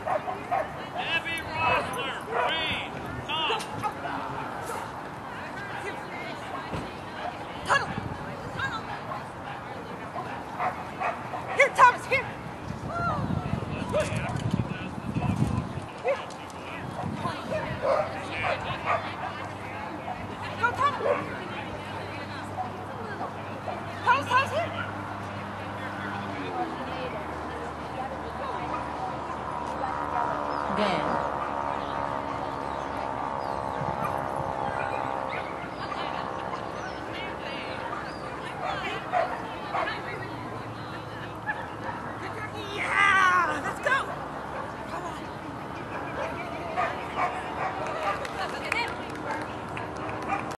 Debbie Rosler, green, top. Tunnel. Here, Thomas, here. Go, Thomas. Thomas, here. Game.